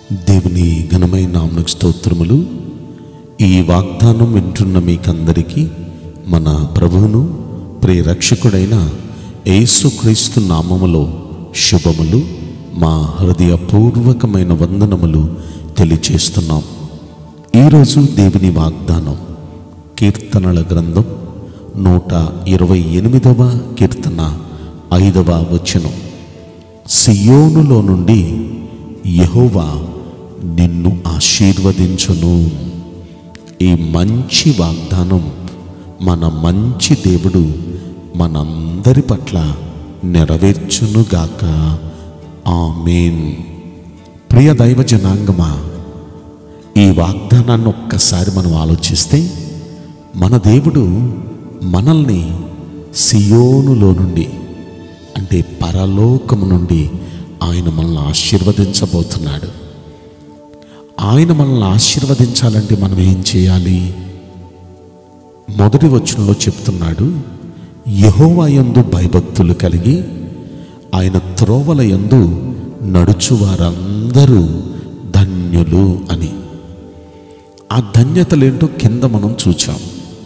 దేవుని ఘనమైన నామమునకు స్తోత్రములు. ఈ వాగ్దానం వింటున్న మీకందరికీ మన ప్రభువును ప్రియ రక్షకుడైన యేసుక్రీస్తు నామములో శుభములు, మా హృదయపూర్వకమైన వందనములు తెలియచేస్తున్నాం. ఈరోజు దేవుని వాగ్దానం కీర్తనల గ్రంథం 128వ కీర్తన 5వ వచనం. సియోనులో నుండి యెహోవా నిన్ను ఆశీర్వదించును. ఈ మంచి వాగ్దానం మన మంచి దేవుడు మనందరి పట్ల నెరవేర్చునుగాక. ఆమేన్. ప్రియ దైవ జనాంగమా, ఈ వాగ్దానాన్ని ఒక్కసారి మనం ఆలోచిస్తే, మన దేవుడు మనల్ని సియోనులో నుండి, అంటే పరలోకము నుండి ఆయన మనల్ని ఆశీర్వదించబోతున్నాడు. ఆయన మనల్ని ఆశీర్వదించాలంటే మనం ఏం చేయాలి? మొదటి వచనంలో చెప్తున్నాడు, యెహోవా యందు భయభక్తులు కలిగి ఆయన త్రోవల యందు నడుచువారందరూ ధన్యులు అని. ఆ ధన్యతలేంటో కింద మనం చూచాం.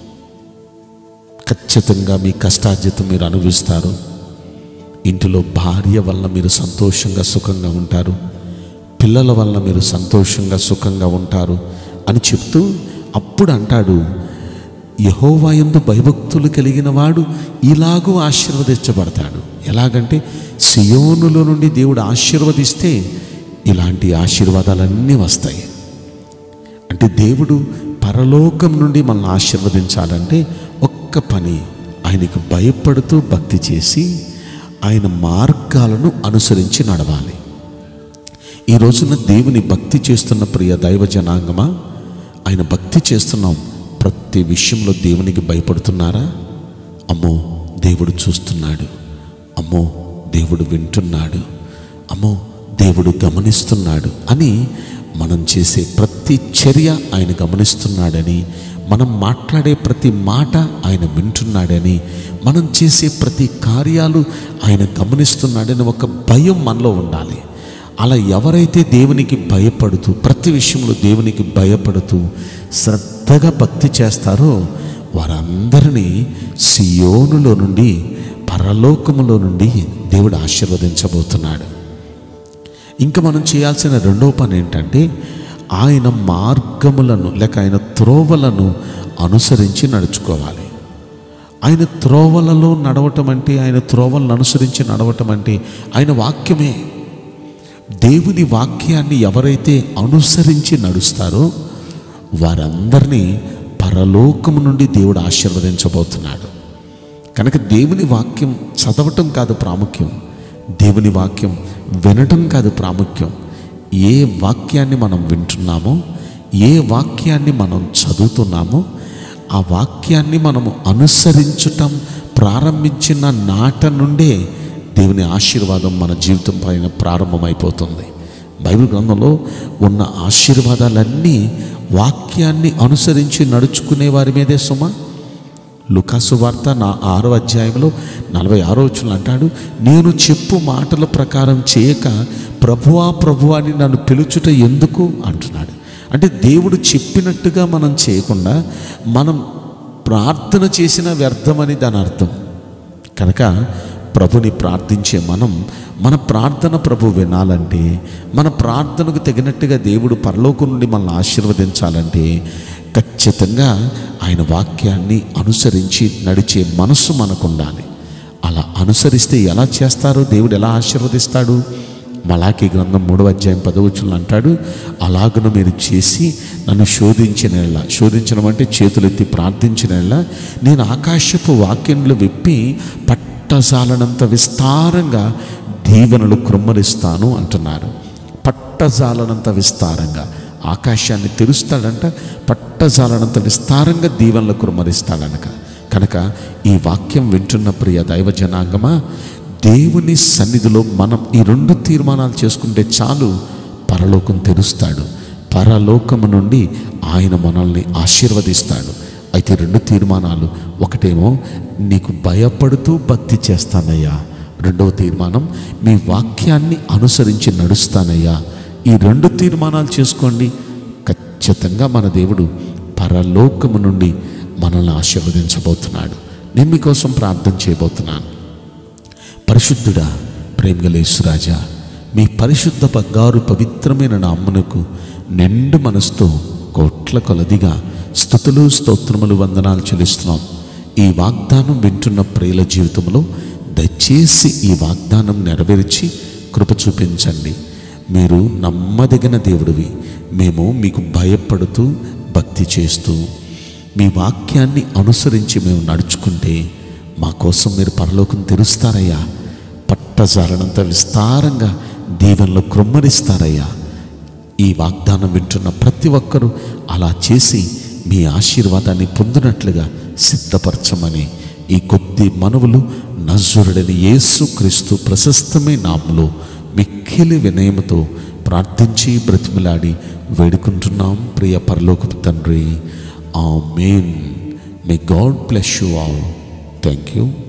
ఖచ్చితంగా మీ కష్టార్జితం మీరు అనుభవిస్తారు. ఇంటిలో భార్య వల్ల మీరు సంతోషంగా సుఖంగా ఉంటారు, పిల్లల వల్ల మీరు సంతోషంగా సుఖంగా ఉంటారు అని చెప్తూ అప్పుడు అంటాడు, యెహోవా యందు భయభక్తులు కలిగిన వాడు ఇలాగూ ఆశీర్వదించబడతాడు. ఎలాగంటే సియోనులో నుండి దేవుడు ఆశీర్వదిస్తే ఇలాంటి ఆశీర్వాదాలన్నీ వస్తాయి. అంటే దేవుడు పరలోకం నుండి మనల్ని ఆశీర్వదించాలంటే ఒక్క పని, ఆయనకు భయపడుతూ భక్తి చేసి ఆయన మార్గాలను అనుసరించి నడవాలి. ఈ రోజున దేవుని భక్తి చేస్తున్న ప్రియ దైవ జనాంగమా, ఆయన భక్తి చేస్తున్నాం, ప్రతి విషయంలో దేవునికి భయపడుతున్నారా? అమ్మో దేవుడు చూస్తున్నాడు, అమ్మో దేవుడు వింటున్నాడు, అమ్మో దేవుడు గమనిస్తున్నాడు అని మనం చేసే ప్రతి చర్య ఆయన గమనిస్తున్నాడని, మనం మాట్లాడే ప్రతి మాట ఆయన వింటున్నాడని, మనం చేసే ప్రతి కార్యాలు ఆయన గమనిస్తున్నాడని ఒక భయం మనలో ఉండాలి. అలా ఎవరైతే దేవునికి భయపడుతూ, ప్రతి విషయంలో దేవునికి భయపడుతూ శ్రద్ధగా భక్తి చేస్తారో వారందరినీ సియోనులో నుండి, పరలోకములో నుండి దేవుడు ఆశీర్వదించబోతున్నాడు. ఇంకా మనం చేయాల్సిన రెండో పని ఏంటంటే, ఆయన మార్గములను లేక ఆయన త్రోవలను అనుసరించి నడుచుకోవాలి. ఆయన త్రోవలలో నడవటం అంటే, ఆయన త్రోవలను అనుసరించి నడవటం అంటే ఆయన వాక్యమే. దేవుని వాక్యాన్ని ఎవరైతే అనుసరించి నడుస్తారో వారందరినీ పరలోకము నుండి దేవుడు ఆశీర్వదించబోతున్నాడు. కనుక దేవుని వాక్యం చదవటం కాదు ప్రాముఖ్యం, దేవుని వాక్యం వినటం కాదు ప్రాముఖ్యం. ఏ వాక్యాన్ని మనం వింటున్నామో, ఏ వాక్యాన్ని మనం చదువుతున్నామో, ఆ వాక్యాన్ని మనము అనుసరించటం ప్రారంభించిన నాట నుండే దేవుని ఆశీర్వాదం మన జీవితం పైన ప్రారంభమైపోతుంది. బైబిల్ గ్రంథంలో ఉన్న ఆశీర్వాదాలన్నీ వాక్యాన్ని అనుసరించి నడుచుకునే వారి మీదే సుమా. లూకాసు వార్త 6వ అధ్యాయంలో 46వ వచనంలో అంటాడు, నేను చెప్పు మాటల ప్రకారం చేయక ప్రభువా ప్రభువా అని నన్ను పిలుచుట ఎందుకు అంటున్నాడు. అంటే దేవుడు చెప్పినట్టుగా మనం చేయకుండా మనం ప్రార్థన చేసిన వ్యర్థమని దాని అర్థం. కనుక ప్రభుని ప్రార్థించే మన ప్రార్థన ప్రభు వినాలంటే, మన ప్రార్థనకు తగినట్టుగా దేవుడు పరలోకం నుండి మనల్ని ఆశీర్వదించాలంటే ఖచ్చితంగా ఆయన వాక్యాన్ని అనుసరించి నడిచే మనస్సు మనకు ఉండాలి. అలా అనుసరిస్తే ఎలా చేస్తారో దేవుడు ఎలా ఆశీర్వదిస్తాడు? మలాకీ గ్రంథం 3వ అధ్యాయం 10వ వచనంలో అంటాడు, అలాగను మీరు చేసి నన్ను శోధించినలా, శోధించడం అంటే చేతులెత్తి ప్రార్థించినలా, నేను ఆకాశపు వాక్యములు విప్పి పట్టజాలనంత విస్తారంగా దీవెనలు కృమ్మరిస్తాను అంటున్నారు. పట్టజాలనంత విస్తారంగా ఆకాశాన్ని తెరుస్తాడంట, పట్టజాలనంత విస్తారంగా దీవెనలు కృమ్మరిస్తాడనక. కనుక ఈ వాక్యం వింటున్న ప్రియ దైవ జనాంగమా, దేవుని సన్నిధిలో మనం ఈ 2 తీర్మానాలు చేసుకుంటే చాలు, పరలోకం తెరుస్తాడు, పరలోకము నుండి ఆయన మనల్ని ఆశీర్వదిస్తాడు. అయితే 2 తీర్మానాలు, ఒకటేమో నీకు భయపడుతూ భక్తి చేస్తానయ్యా, రెండవ తీర్మానం మీ వాక్యాన్ని అనుసరించి నడుస్తానయ్యా, ఈ 2 తీర్మానాలు చేసుకోండి. ఖచ్చితంగా మన దేవుడు పరలోకము నుండి మనల్ని ఆశీర్వదించబోతున్నాడు. నేను మీకోసం ప్రార్థన చేయబోతున్నాను. పరిశుద్ధుడా, ప్రేమగల యేసురాజా, మీ పరిశుద్ధ బంగారు పవిత్రమైన నామమునకు నిండు మనసుతో కోట్ల కొలదిగా స్తుతులు, స్తోత్రములు, వందనాలు చెల్లిస్తున్నాం. ఈ వాగ్దానం వింటున్న ప్రియుల జీవితంలో దయచేసి ఈ వాగ్దానం నెరవేర్చి కృప చూపించండి. మీరు నమ్మదగిన దేవుడివి. మేము మీకు భయపడుతూ భక్తి చేస్తూ మీ వాక్యాన్ని అనుసరించి మేము నడుచుకుంటే మా కోసం మీరు పరలోకం తెరుస్తారయ్యా. పట్టజాలనంత విస్తారంగా దీవెనలు కృమ్మరిస్తారయ్యా. ఈ వాగ్దానం వింటున్న ప్రతి ఒక్కరూ అలా చేసి మీ ఆశీర్వాదాన్ని పొందినట్లుగా సిద్ధపరచమని ఈ కొద్ది మనవులు నజరుడైన యేసుక్రీస్తు ప్రశస్తమైన నామములో మిక్కిలి వినయముతో ప్రార్థించి బ్రతిమలాడి వేడుకుంటున్నాం ప్రియ పరలోకపు తండ్రి. ఆమేన్. May God bless you all. Thank you.